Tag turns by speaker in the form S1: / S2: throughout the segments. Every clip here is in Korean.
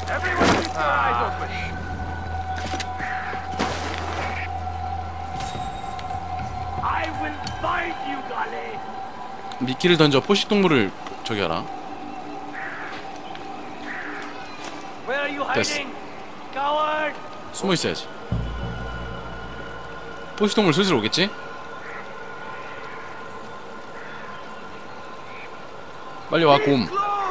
S1: 미끼를 던져 포식동물을 저기 하라. 됐어. 숨어 있어야지. 포식동물 슬슬 오겠지? 빨리 와, 곰.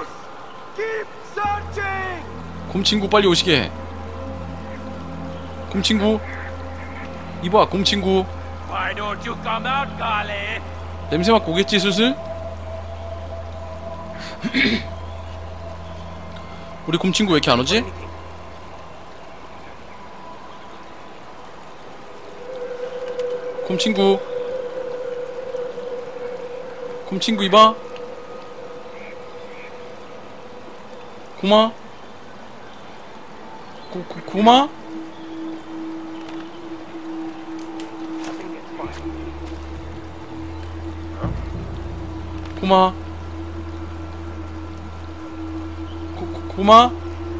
S1: 곰 친구 빨리 오시게 해. 곰 친구. 이봐, 곰 친구. 냄새 맡고 오겠지, 슬슬? 우리 곰 친구 왜 이렇게 안 오지? 곰 친구. 곰 친구 이봐. 고마. 고마? 고마. 고마?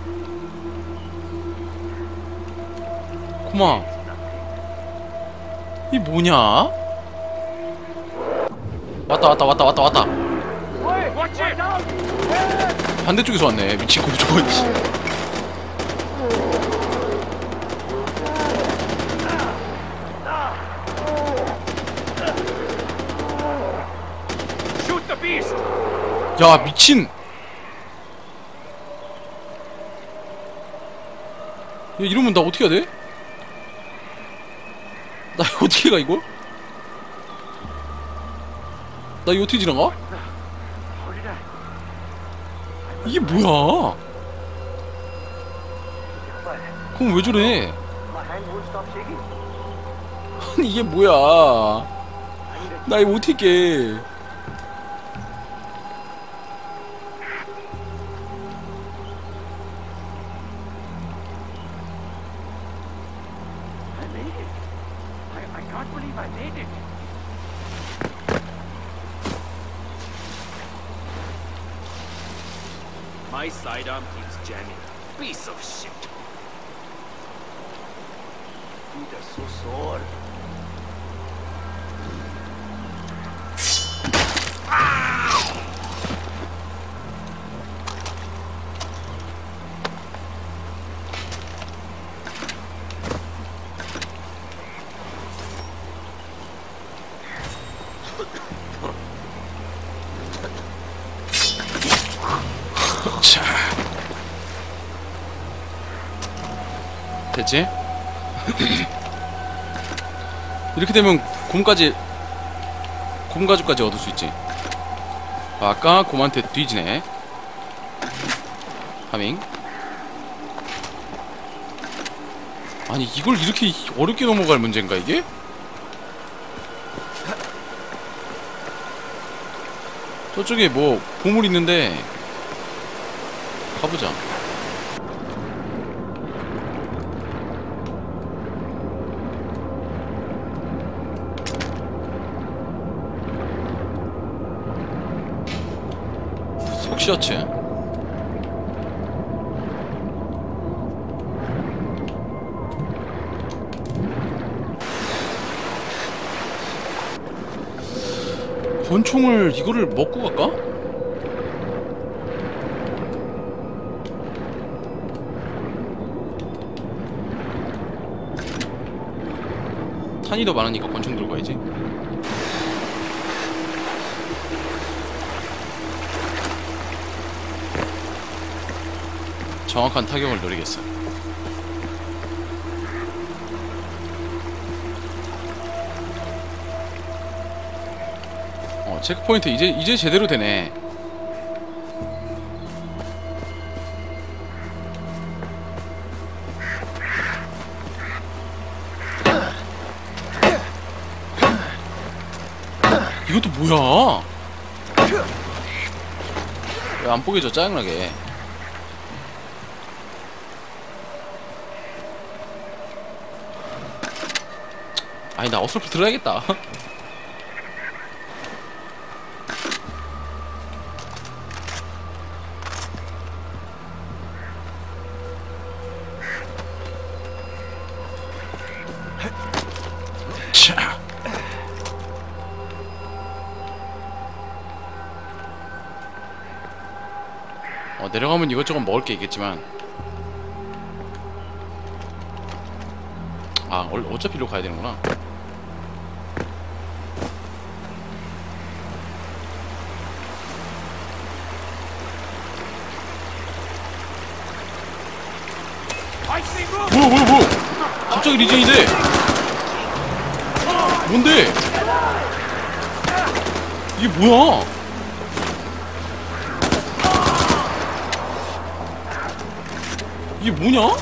S1: 고마. 이 뭐냐? 왔다. 반대쪽에서 왔네. 미친 거 저거. 야, 미친. 야, 이러면 나 어떻게 해야 돼? 나 이거 어떻게 가, 이거? 나 이거 어떻게 지나가? 이게 뭐야? 그럼 왜 저래? 아니 이게 뭐야? 나 이거 어떻게 깨?
S2: My sidearm keeps jamming. Piece of shit. Feet are so sore.
S1: 자, 됐지? 이렇게 되면 곰 가죽까지 얻을 수 있지. 아까 곰한테 뒤지네. 파밍. 아니 이걸 이렇게 어렵게 넘어갈 문제인가 이게? 저쪽에 뭐 보물 있는데 가보자. 속시어체. 권총을 이거를 먹고 갈까? 탄이 더 많으니까 권총 들고 가야지. 정확한 타격을 노리겠어. 체크포인트 이제 제대로 되네. 이것도 뭐야? 왜 안 뽀개져 짜증나게. 아니 나 어설프 들어야겠다. 차. 내려가면 이것저것 먹을 게 있겠지만, 어차피 일로 가야 되는구나. 뭐야 갑자기 리젠이 돼. 뭔데 이게 뭐야. 이게 뭐냐?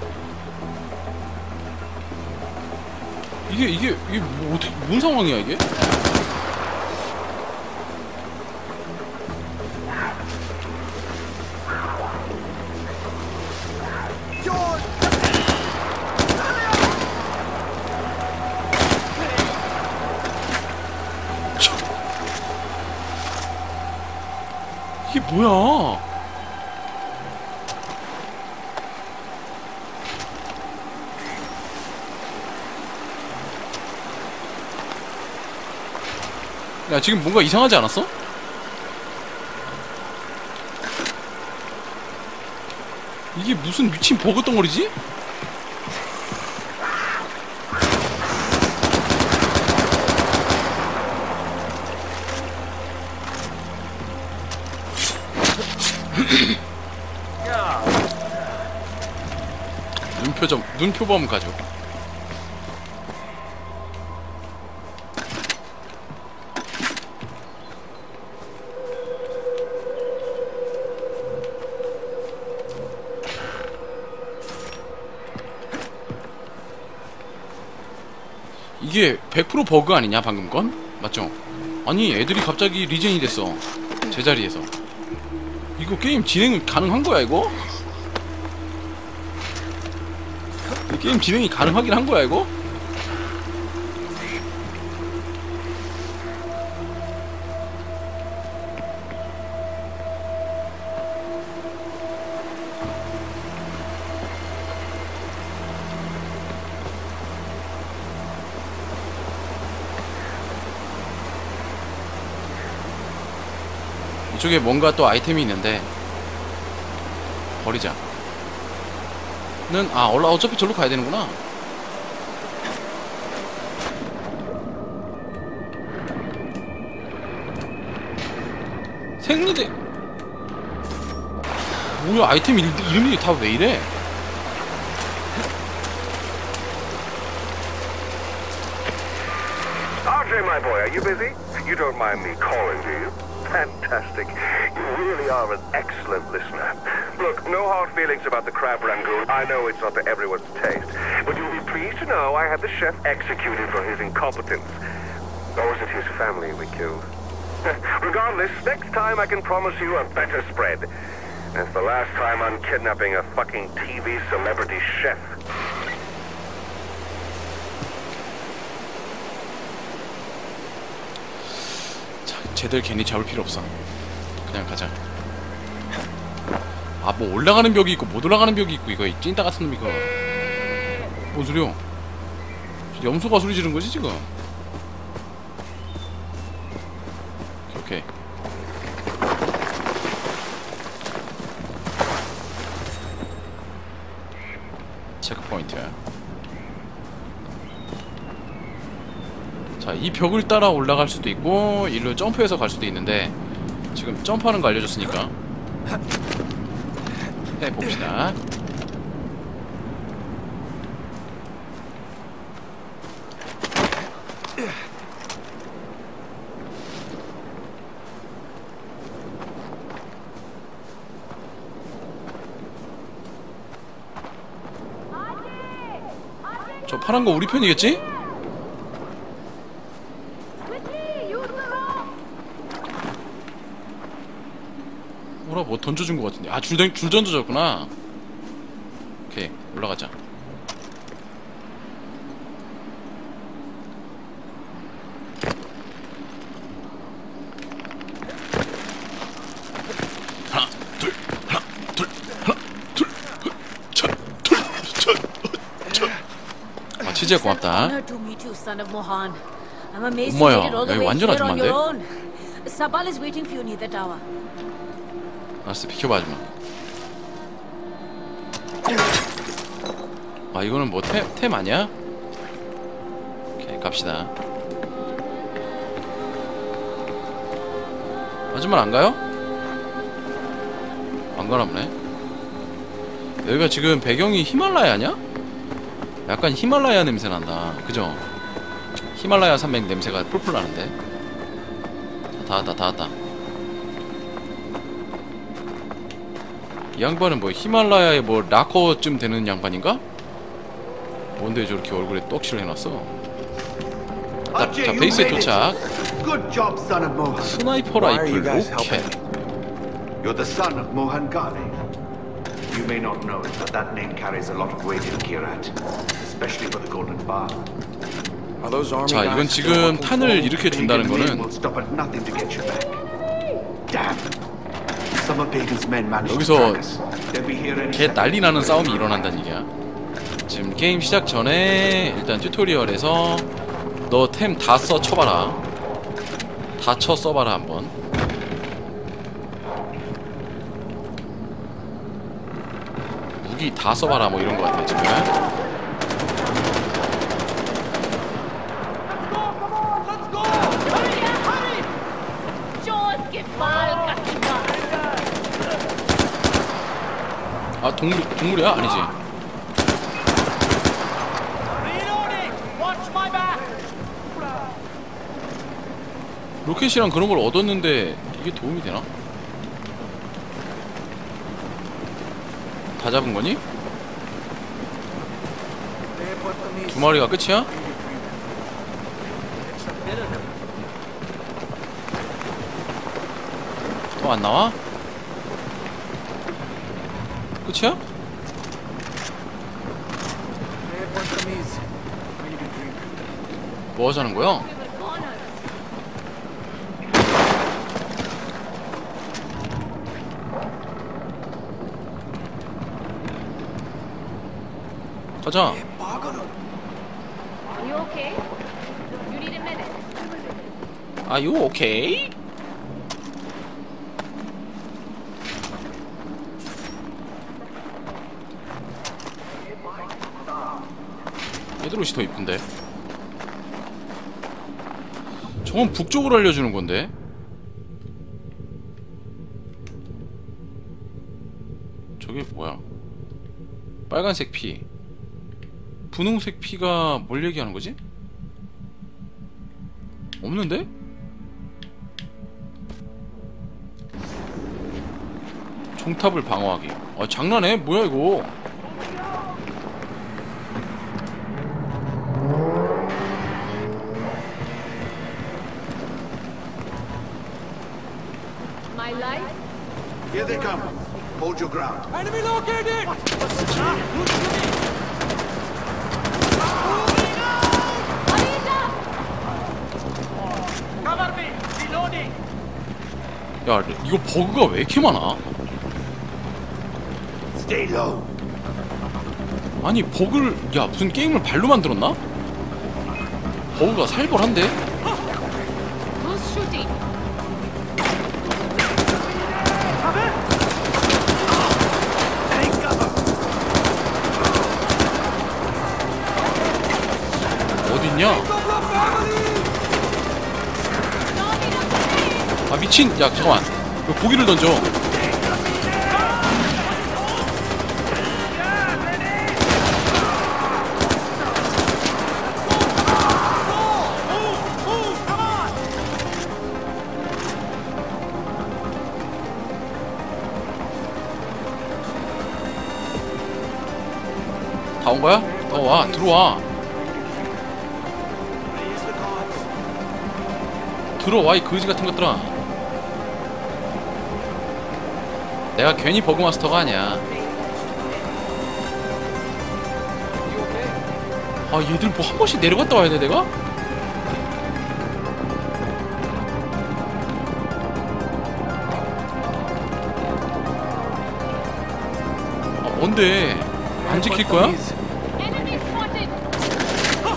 S1: 이게 뭐 어떻게 뭔 상황이야 이게? 이게 뭐야? 야, 지금 뭔가 이상하지 않았어? 이게 무슨 미친 버그 덩어리지? 눈표범 가죠. 이게 100% 버그 아니냐 방금 건? 맞죠? 아니 애들이 갑자기 리젠이 됐어 제자리에서. 이거 게임 진행 가능한 거야 이거? 이 게임 진행이 가능하긴 한 거야 이거? 이쪽에 뭔가 또 아이템이 있는데 버리자. 어차피 저로 가야 되는구나. 생리대. 뭐야 아이템 이름이 다 왜 이래?
S3: RJ, my boy, are you busy? You don't mind me calling, do you? Fantastic. You really are an excellent listener. Look, no hard feelings about the crab rangoon. I know it's not to everyone's taste. But you'll be pleased to know I had the chef executed for his incompetence. Or was it his family we killed? Regardless, next time I can promise you a better spread. It's the last time I'm kidnapping a fucking TV celebrity chef.
S1: 쟤들 괜히 잡을 필요 없어. 그냥 가자. 뭐 올라가는 벽이 있고 못 올라가는 벽이 있고 이거 찐따 같은 놈 이거. 뭔 소리야? 염소가 소리 지른 거지 지금? 오케이. 체크 포인트. 자, 이 벽을 따라 올라갈 수도 있고 일로 점프해서 갈 수도 있는데 지금 점프하는 거 알려줬으니까 해봅시다. 저 파란 거 우리 편이겠지? 뭐 던져준 것 같은데. 줄 던져줬구나. 오케이, 올라가자. 하나, 둘, 하나, 둘, 하나, 둘, 차, 둘, 차, 차. 크지야 고맙다.
S4: Honor to meet you, son of Mohan. I'm amazed you
S1: 엄마야,
S4: made it all the
S1: 여기
S4: way
S1: 완전
S4: here on
S1: 아줌마인데?
S4: your own. Sabal is waiting for you near the tower.
S1: 알았어, 비켜봐 아줌마. 아 이거는 뭐 템 아니야? 오케이 갑시다. 아줌마는 안 가요? 안 가나 보네. 여기가 지금 배경이 히말라야냐? 약간 히말라야 냄새 난다. 그죠? 히말라야 산맥 냄새가 풀풀 나는데. 다 왔다. 이 양반은 뭐 히말라야의 뭐 라커쯤 되는 양반인가? 뭔데 저렇게 얼굴에 떡칠을 해놨어? 자 베이스에 도착.
S5: Good job, son of Mohan.
S1: 스나이퍼 라이플 로켓.
S5: You're the son of Mohan Ghani. You may not know it, but that name carries a lot of weight in Kirat, especially for the Golden Bar.
S1: 자 이건 지금 탄을 이렇게 준다는
S5: Pagan
S1: 거는
S5: will stop at nothing to get you back. Damn. Some of Pagan's men managed to
S1: 여기서
S5: track us. They'll be here any
S1: 개
S5: second.
S1: 난리 나는 싸움이 일어난다는 얘기야. 지금 게임 시작 전에 일단 튜토리얼에서 너 템 다 써 쳐봐라. 다 쳐 써봐라 한번. 무기 다 써봐라 뭐 이런 거 같아 지금. 아 동물이야? 아니지. 로켓이랑 그런 걸 얻었는데 이게 도움이 되나? 다 잡은 거니? 두 마리가 끝이야? 또 안 나와? 끝이야? 뭐 하자는 거야? 가자.
S4: Are you okay? You need a minute.
S1: Are you okay? 얘들 옷이 더 이쁜데. 저건 북쪽으로 알려주는 건데. 저게 뭐야? 빨간색 피, 분홍색 피가 뭘 얘기하는 거지? 없는데? 종탑을 방어하기. 아 장난해? 뭐야 이거?
S4: My life?
S5: Here they come. Hold your ground.
S2: Enemy located! Cover me! Reloading!
S1: 야 이거 버그가 왜 이렇게 많아?
S5: Stay low.
S1: 아니 버그를 야 무슨 게임을 발로 만들었나? 버그가 살벌한데?
S4: Who's shooting?
S1: 어딨냐? 아 미친! 야 잠깐만 왜 고기를 던져? 다 온 거야? 와 들어와. 들어와 이 거지 같은 것들아. 내가 괜히 버그마스터가 아니야. 아 얘들 뭐 한 번씩 내려갔다 와야 돼 내가? 아 뭔데 안 지킬 거야?
S4: Enemy spotted!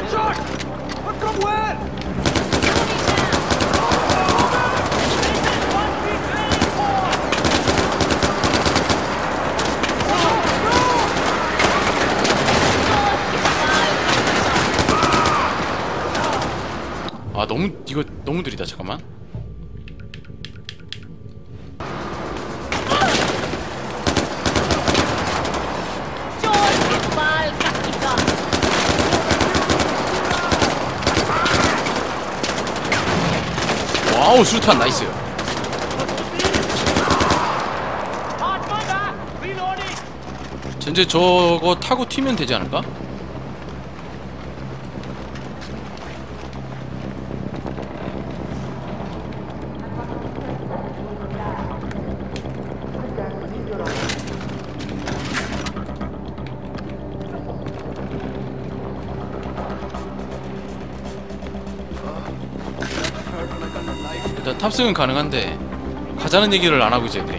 S1: 아 너무 이거 너무 느리다. 잠깐만. 와우 수류탄 나이스. 젠제 저거 타고 튀면 되지 않을까? 일단 탑승은 가능한데 가자는 얘기를 안 하고 이제 애들이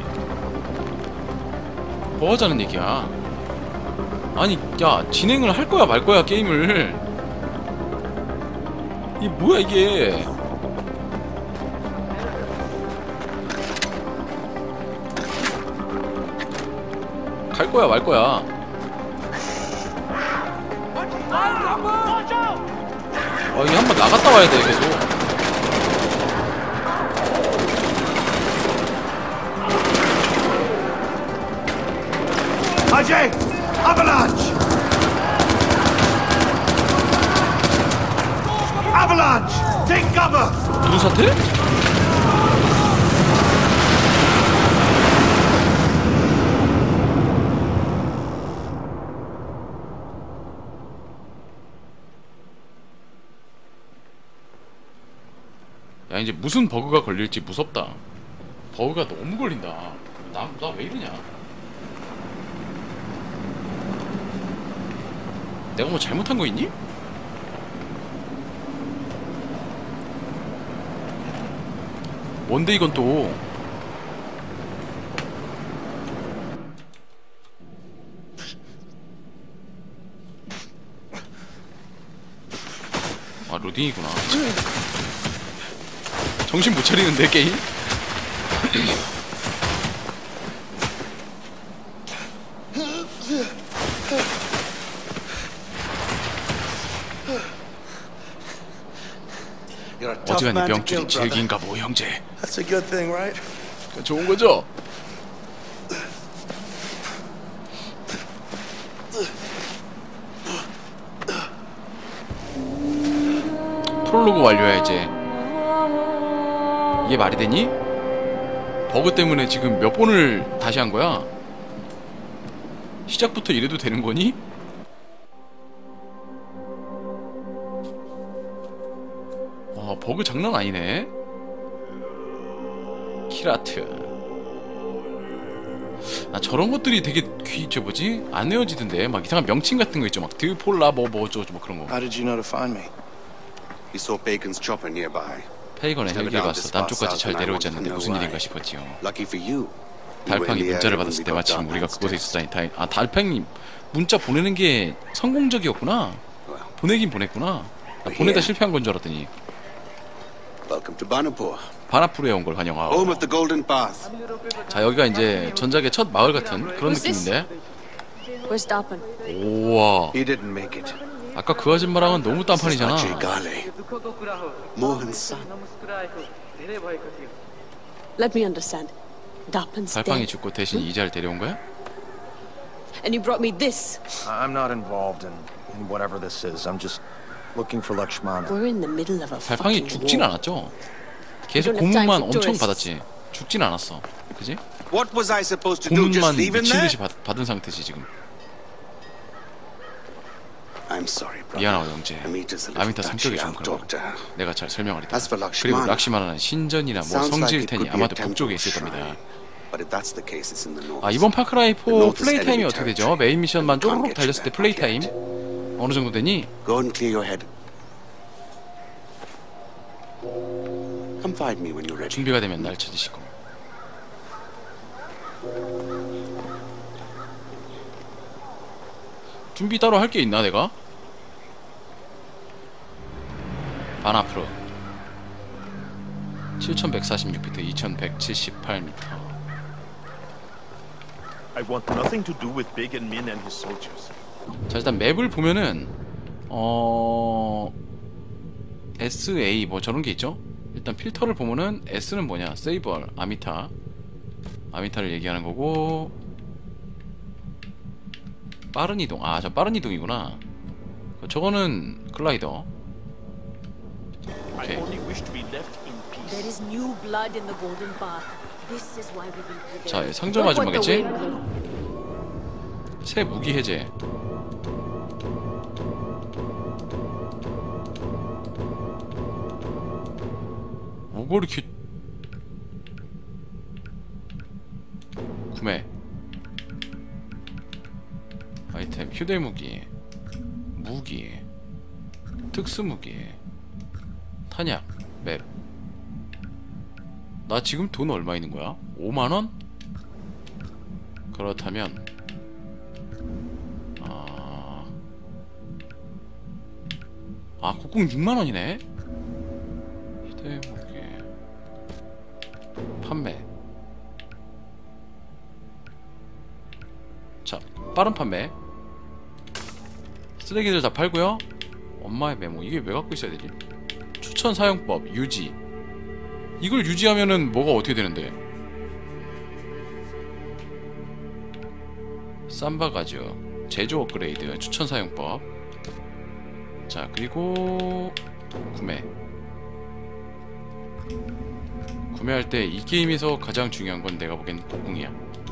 S1: 뭐 하자는 얘기야. 아니 야 진행을 할 거야 말 거야 게임을. 이게 뭐야 이게. 갈 거야 말 거야. 이게 한번 나갔다 와야 돼 계속.
S5: Ajay! Avalanche! Avalanche! Take cover!
S1: 무슨 사태? 야 이제 무슨 버그가 걸릴지 무섭다. 버그가 너무 걸린다. 나 왜 이러냐. 내가 뭐 잘못한 거 있니? 뭔데 이건 또. 아 로딩이구나. 정신 못 차리는데 게임? 어지간히 명줄이 즐긴가 보 형제.
S6: That's a good thing, right?
S1: 좋은 거죠? 프롤로그 완료야 이제. 이게 말이 되니? 버그 때문에 지금 몇 번을 다시 한 거야? 시작부터 이래도 되는 거니? 버그 장난 아니네. 키라트. 아 저런 것들이 되게 저 뭐지? 안 외워지던데. 막 이상한 명칭 같은 거 있죠. 막 드폴라 뭐 어쩌고 뭐 그런 거.
S6: How did you know to find me?
S5: He saw Bacon's chopper nearby.
S1: 페이건의 헬기를 봤어. 남쪽까지 잘 내려오지 않는데 무슨 일인가 싶었지요.
S5: Lucky for you.
S1: 달팽이 문자를 받았을 때 마침 우리가 그곳에 있었다니 다행. 아 달팽이 문자 보내는 게 성공적이었구나. 보내긴 보냈구나. 나 보내다 실패한 건 줄 알았더니.
S5: Welcome to Banapur.
S1: 바나푸르에 온 걸 환영하고.
S5: Home of the Golden Path.
S1: 자 여기가 이제 전작의 첫 마을 같은 그런 느낌인데.
S4: Where's Darpan?
S1: 우와.
S5: He didn't make it.
S1: 아까 그 아줌마랑은 너무 딴판이잖아.
S5: Ajay Ghale. Mohan's son.
S7: Let me understand. Darpan's
S1: 달팡이
S7: dead.
S1: 죽고 대신 이자를 데려온 거야?
S7: And you brought me this.
S6: I'm not involved in whatever this is. I'm just looking for Lakshmana.
S7: We're in the middle of a
S1: 달팡이
S7: fucking
S1: 죽진
S7: war.
S1: 않았죠? 계속 고문만 엄청 받았지. 죽진 않았어. 그지?
S5: What was I supposed to do? Just
S1: 고문만
S5: leave him there?
S1: 미친듯이 받은 상태지 지금.
S5: I'm sorry, brother.
S1: 미안하고 형제.
S5: Amita's a little
S1: 아미타 성격이
S5: touchy.
S1: 좀
S5: I'll
S1: 그러고.
S5: talk to her.
S1: 내가 잘 설명하리다.
S5: As for
S1: 그리고
S5: Lakshmana,
S1: 락시마나는 신전이나 뭐
S5: sounds like
S1: 성지일
S5: it
S1: 테니
S5: could be a
S1: 아마도
S5: temple
S1: 북쪽에 있을
S5: shrine.
S1: 겁니다.
S5: But if that's the case, it's in the north.
S1: 아 이번 파크라이 4
S5: The north is
S1: 플레이 타임이
S5: enemy
S1: 어떻게 되죠?
S5: territory.
S1: 메인 미션만
S5: Can't
S1: 쪼르륵
S5: get
S1: 달렸을 때
S5: you
S1: 플레이
S5: there,
S1: 타임
S5: not
S1: 어느 정도 되니?
S5: Go and clear your head. Come find me when you're ready.
S1: 준비가 되면 날 찾으시고. 준비 따로 할 게 있나 내가? 반 앞으로. 7146피트, 2178m.
S8: I want nothing to do with Big and Min and his soldiers.
S1: 자, 일단 맵을 보면은 SA 뭐 저런 게 있죠? 일단 필터를 보면은 S는 뭐냐? 세이벌, 아미타를 얘기하는 거고, 빠른 이동. 아, 저 빠른 이동이구나. 저거는 글라이더.
S8: I
S1: 오케이.
S8: only wish to be left in peace.
S7: There is new blood in the golden path. This is why we will prevail.
S1: 자, 상점
S7: Look what the
S1: 아줌마겠지?
S7: wind blew.
S1: 새 무기 해제. 뭐가 이렇게 구매. 아이템, 휴대무기, 무기, 특수무기, 탄약, 맵. 나 지금 돈 얼마 있는 거야? 5만원? 그렇다면 곡궁 6만원이네? 휴대무기 판매. 자, 빠른 판매. 쓰레기들 다 팔고요. 엄마의 메모. 이게 왜 갖고 있어야 되지? 추천 사용법, 유지. 이걸 유지하면은 뭐가 어떻게 되는데? 삼바가죽, 제조 업그레이드, 추천 사용법. 자, 그리고 구매할 때 이 게임에서 가장 중요한 건 내가 보기엔 곡궁이야.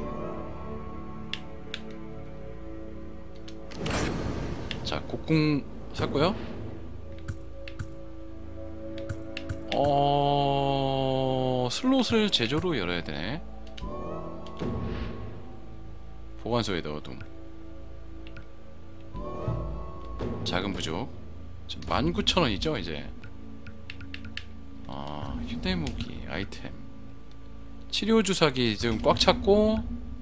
S1: 자, 곡궁 샀고요. 슬롯을 제조로 열어야 되네. 보관소에 넣어둠. 작은 부족. 19,000원이죠 이제. 휴대무기, 아이템, 치료주사기 지금 꽉 찼고,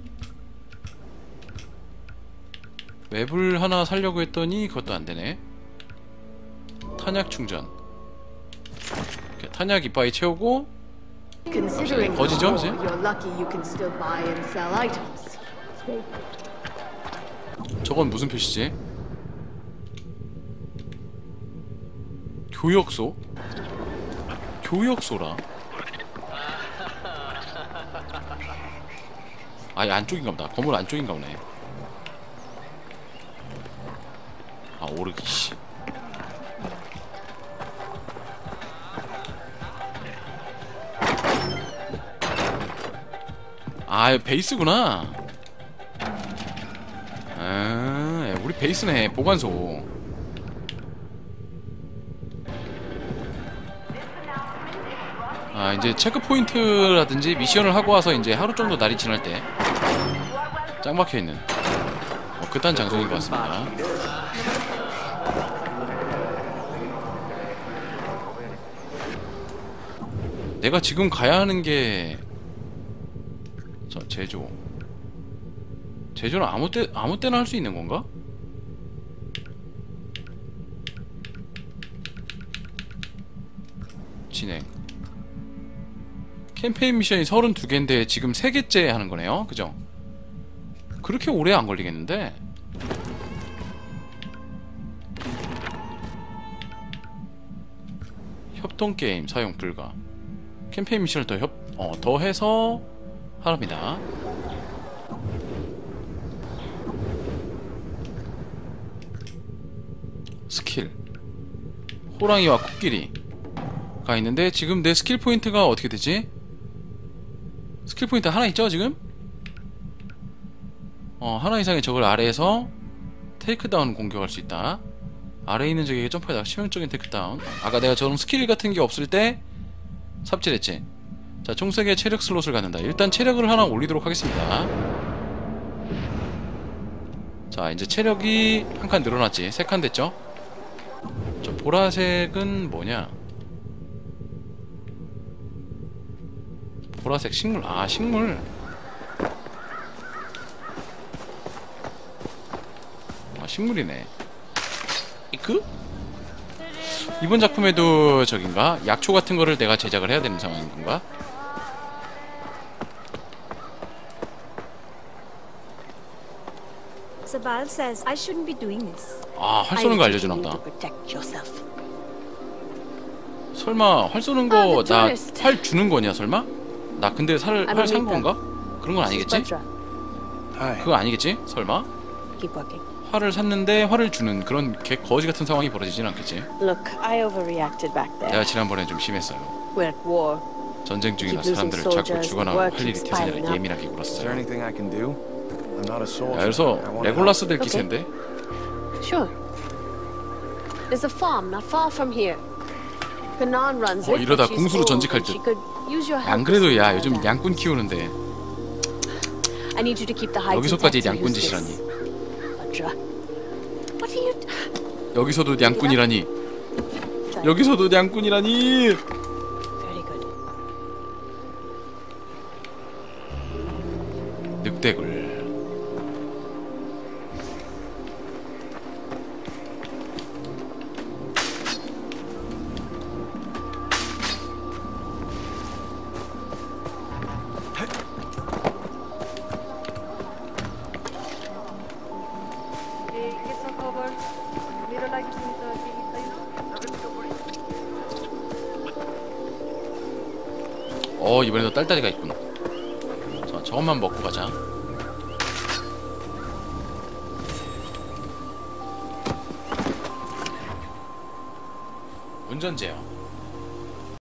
S1: 맵을 하나 사려고 했더니 그것도 안되네. 탄약 충전. 탄약 이빠이 채우고. 거지죠 이제? 저건 무슨 표시지? 교역소? 교역소라? 아예 안쪽인가 보다. 건물 안쪽인가 보네. 아, 오르기 씨. 아, 베이스구나. 아, 우리 베이스네. 보관소. 아, 이제 체크포인트라든지 미션을 하고 와서 이제 하루 정도 날이 지날 때 짱 박혀있는 그딴 장소인 것 같습니다. 내가 지금 가야 하는 게 제조는 아무 때나 할 수 있는 건가? 진행. 캠페인 미션이 32개인데 지금 3개째 하는 거네요. 그죠? 그렇게 오래 안 걸리겠는데? 협동게임 사용 불가. 캠페인 미션을 더 해서 하랍니다. 스킬. 호랑이와 코끼리가 있는데 지금 내 스킬 포인트가 어떻게 되지? 스킬 포인트 하나 있죠 지금? 하나 이상의 적을 아래에서 테이크다운 공격할 수 있다. 아래에 있는 적에게 점프하다가 치명적인 테이크다운. 아까 내가 저런 스킬 같은 게 없을 때 삽질했지. 자, 총 3개의 체력 슬롯을 갖는다. 일단 체력을 하나 올리도록 하겠습니다. 자, 이제 체력이 한 칸 늘어났지. 3칸 됐죠? 저 보라색은 뭐냐? 보라색 식물. 아, 식물. 식물이네. 이크? 이번 작품에도 저긴가? 약초 같은 거를 내가 제작을 해야 되는 상황인 건가?
S7: Sabal says I shouldn't be doing this.
S1: 아, 활 쏘는 거 알려주나 보다.
S7: Protect yourself.
S1: 설마 활 쏘는 거 나 활 주는 거냐 설마? 나 근데 활 산 건가? 그런 건 아니겠지?
S6: Hi.
S1: 그거 아니겠지? 설마?
S7: Keep working.
S1: 활을 샀는데 활을 주는 그런 개 거지 같은 상황이 벌어지진 않겠지?
S7: Look, I overreacted back there.
S1: 내가 지난번에 좀 심했어요.
S7: We're at war.
S1: 전쟁 중이라
S7: Keep losing
S1: 사람들을 자꾸
S7: soldiers,
S1: 죽거나
S7: work
S1: 할 일이
S7: keeps
S1: 대단히
S7: piling up.
S1: 예민하게
S6: Is there
S1: 굴었어요.
S6: anything I can do? I'm not a soldier.
S1: 야, 그래서
S6: I wanna
S1: 레골라스 될
S7: Okay.
S1: 기세인데?
S4: Sure. There's a farm not far from here. Kanan runs it.
S1: 이러다
S4: but she's
S1: 궁수로
S4: old
S1: 전직할
S4: and she
S1: 듯.
S4: could use your help
S1: 안
S4: with
S1: 그래도
S4: something
S1: 야
S4: like
S1: 요즘
S4: that.
S1: 양꾼 키우는데
S4: I need you to keep the hides
S1: 여기서까지
S4: intact to use
S1: 양꾼짓이라니.
S4: this. Bhadra. What are you...
S1: 여기서도 양꾼이라니. 여기서도 양꾼이라니.
S4: Very good.
S1: 늑대굴. 이번에도 딸딸이가 있구나. 자, 저것만 먹고 가자. 운전 제어.